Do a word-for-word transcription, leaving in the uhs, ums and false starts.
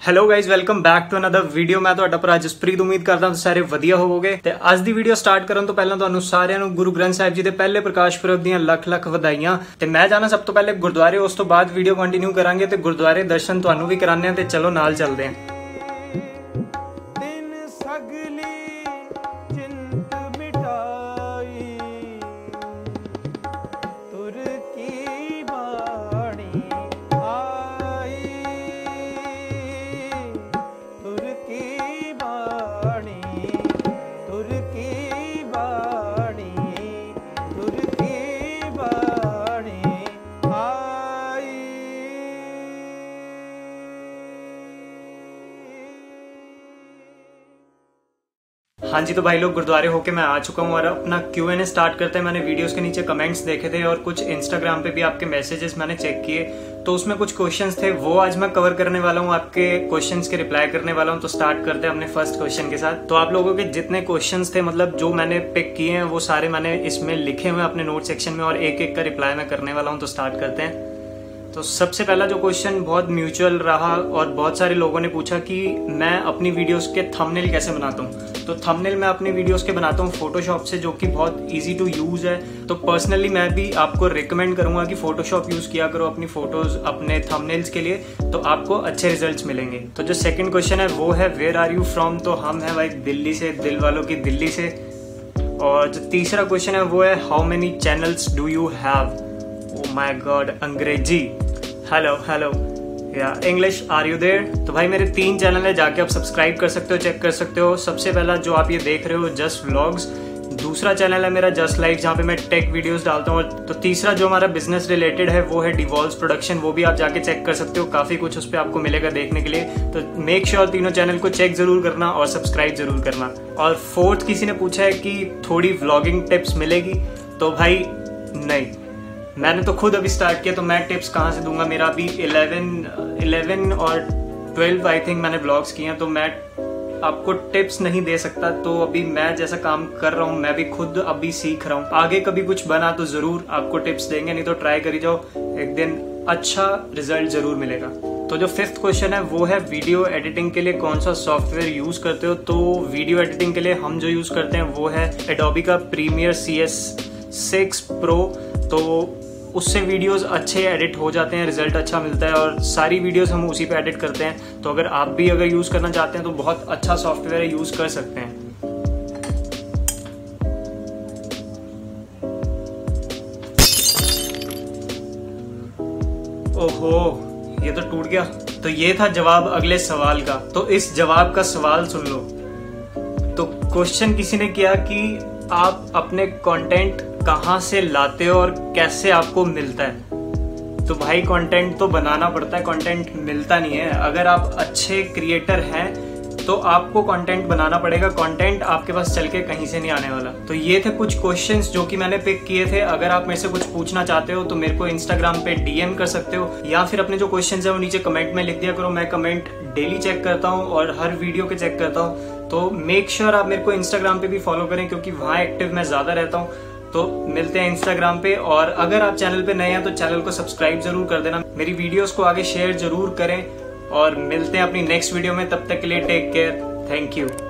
Hello guys welcome back to another video. ਮੈਂ ਤੁਹਾਡਾ ਭਰਾ ਜਸਪ੍ਰੀਤ। ਉਮੀਦ ਕਰਦਾ ਹਾਂ ਸਾਰੇ ਵਧੀਆ ਹੋਵੋਗੇ। ਤੇ ਅੱਜ ਦੀ ਵੀਡੀਓ ਸਟਾਰਟ ਕਰਨ ਤੋਂ ਪਹਿਲਾਂ ਤੁਹਾਨੂੰ ਸਾਰਿਆਂ ਨੂੰ ਗੁਰੂ ਗ੍ਰੰਥ ਸਾਹਿਬ ਜੀ ਦੇ ਪਹਿਲੇ ਪ੍ਰਕਾਸ਼ ਪੁਰਬ ਦੀਆਂ ਲੱਖ ਲੱਖ ਵਧਾਈਆਂ। ਤੇ ਮੈਂ ਜਾਣਾ ਸਭ ਤੋਂ ਪਹਿਲੇ ਗੁਰਦੁਆਰੇ, ਉਸ ਤੋਂ ਬਾਅਦ ਵੀਡੀਓ ਕੰਟੀਨਿਊ ਕਰਾਂਗੇ ਤੇ ਗੁਰਦੁਆਰੇ ਦਰਸ਼ਨ ਤੁਹਾਨੂੰ ਵੀ ਕਰਾਣੇ ਆ। ਤੇ ਚਲੋ ਨਾਲ ਚੱਲਦੇ ਹਾਂ। हाँ जी, तो भाई लोग गुरुद्वारे होके मैं आ चुका हूँ और अपना क्यू एन ए स्टार्ट करते हैं। मैंने वीडियोस के नीचे कमेंट्स देखे थे और कुछ इंस्टाग्राम पे भी आपके मैसेजेस मैंने चेक किए, तो उसमें कुछ क्वेश्चंस थे, वो आज मैं कवर करने वाला हूँ, आपके क्वेश्चंस के रिप्लाई करने वाला हूँ। तो स्टार्ट करते हैं अपने फर्स्ट क्वेश्चन के साथ। तो आप लोगों के जितने क्वेश्चंस थे, मतलब जो मैंने पिक किए हैं, वो सारे मैंने इसमें लिखे हुए अपने नोट सेक्शन में और एक एक का रिप्लाई मैं करने वाला हूँ। तो स्टार्ट करते हैं। तो सबसे पहला जो क्वेश्चन बहुत म्यूचुअल रहा और बहुत सारे लोगों ने पूछा कि मैं अपनी वीडियोस के थंबनेल कैसे बनाता हूँ। तो थंबनेल मैं अपनी वीडियोस के बनाता हूँ फोटोशॉप से, जो कि बहुत इजी टू यूज़ है। तो पर्सनली मैं भी आपको रिकमेंड करूँगा कि फोटोशॉप यूज़ किया करो अपनी फोटोज अपने थंबनेल्स के लिए, तो आपको अच्छे रिजल्ट्स मिलेंगे। तो जो सेकंड क्वेश्चन है वो है वेयर आर यू फ्रॉम। तो हम हैं भाई दिल्ली से, दिल वालों की दिल्ली से। और जो तीसरा क्वेश्चन है वो है how many channels do you have. Oh my god, अंग्रेजी। हेलो हेलो या इंग्लिश, आर यू देयर। तो भाई मेरे तीन चैनल है, जाके आप सब्सक्राइब कर सकते हो, चेक कर सकते हो। सबसे पहला जो आप ये देख रहे हो जस्ट व्लॉग्स, दूसरा चैनल है मेरा जस्ट लाइफ, जहाँ पे मैं टेक वीडियोस डालता हूँ। तो तीसरा जो हमारा बिजनेस रिलेटेड है वो है डिवॉल्व्स प्रोडक्शन, वो भी आप जाके चेक कर सकते हो। काफ़ी कुछ उस पर आपको मिलेगा देखने के लिए। तो मेक श्योर तीनों चैनल को चेक जरूर करना और सब्सक्राइब जरूर करना। और फोर्थ किसी ने पूछा है कि थोड़ी व्लॉगिंग टिप्स मिलेगी। तो भाई नहीं, मैंने तो खुद अभी स्टार्ट किया, तो मैं टिप्स कहाँ से दूंगा। मेरा अभी इलेवन और ट्वेल्व आई थिंक मैंने ब्लॉग्स किए हैं, तो मैं आपको टिप्स नहीं दे सकता। तो अभी मैं जैसा काम कर रहा हूँ, मैं भी खुद अभी सीख रहा हूँ। आगे कभी कुछ बना तो जरूर आपको टिप्स देंगे, नहीं तो ट्राई करी जाओ, एक दिन अच्छा रिजल्ट जरूर मिलेगा। तो जो फिफ्थ क्वेश्चन है वो है वीडियो एडिटिंग के लिए कौन सा सॉफ्टवेयर यूज करते हो। तो वीडियो एडिटिंग के लिए हम जो यूज करते हैं वो है एडोबी का Premiere C S six Pro. तो उससे वीडियोस अच्छे एडिट हो जाते हैं, रिजल्ट अच्छा मिलता है और सारी वीडियोस हम उसी पे एडिट करते हैं। तो अगर आप भी अगर यूज़ करना चाहते हैं तो बहुत अच्छा सॉफ्टवेयर है, यूज़ कर सकते हैं। ओहो, ये तो टूट गया। तो ये था जवाब अगले सवाल का। तो इस जवाब का सवाल सुन लो। तो क्वेश्चन किसी ने किया कि आप अपने कंटेंट कहाँ से लाते हो और कैसे आपको मिलता है। तो भाई कंटेंट तो बनाना पड़ता है, कंटेंट मिलता नहीं है। अगर आप अच्छे क्रिएटर हैं तो आपको कंटेंट बनाना पड़ेगा, कंटेंट आपके पास चल के कहीं से नहीं आने वाला। तो ये थे कुछ क्वेश्चंस जो कि मैंने पिक किए थे। अगर आप मेरे से कुछ पूछना चाहते हो तो मेरे को इंस्टाग्राम पे डी एम कर सकते हो, या फिर अपने जो क्वेश्चंस है वो नीचे कमेंट में लिख दिया करो। मैं कमेंट डेली चेक करता हूँ और हर वीडियो के चेक करता हूँ। तो मेक श्योर आप मेरे को इंस्टाग्राम पे भी फॉलो करें, क्योंकि वहाँ एक्टिव मैं ज्यादा रहता हूँ। तो मिलते हैं इंस्टाग्राम पे। और अगर आप चैनल पे नए हैं तो चैनल को सब्सक्राइब जरूर कर देना, मेरी वीडियोस को आगे शेयर जरूर करें। और मिलते हैं अपनी नेक्स्ट वीडियो में, तब तक के लिए टेक केयर, थैंक यू।